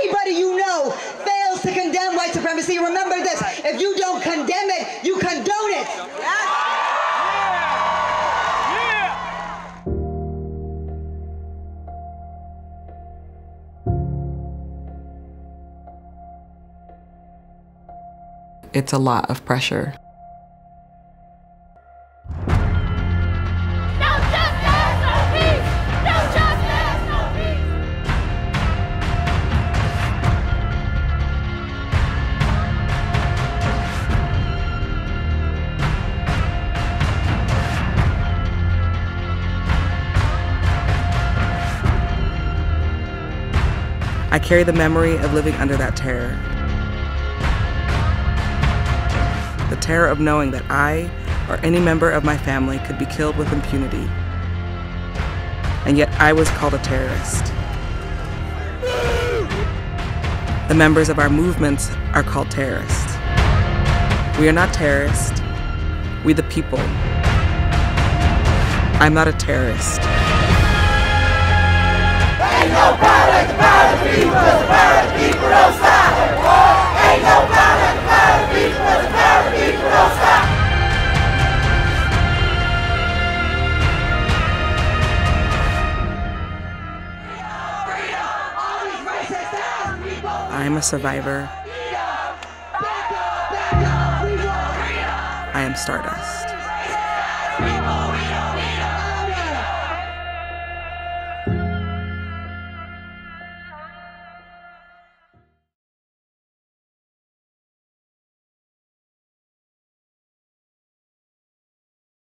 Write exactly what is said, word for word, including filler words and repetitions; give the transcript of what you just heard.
anybody you know fails to condemn white supremacy, remember this: if you don't condemn it, you condone it. It's a lot of pressure. No justice, no peace! No justice, no peace! I carry the memory of living under that terror. The terror of knowing that I or any member of my family could be killed with impunity. And yet I was called a terrorist. The members of our movements are called terrorists. We are not terrorists. We the people. I'm not a terrorist. Ain't no power like the power of the people, 'cause the power of the people don't stop. Ain't no power like the power of the people, 'cause the power of the people don't stop. I am a survivor. I am Stardust.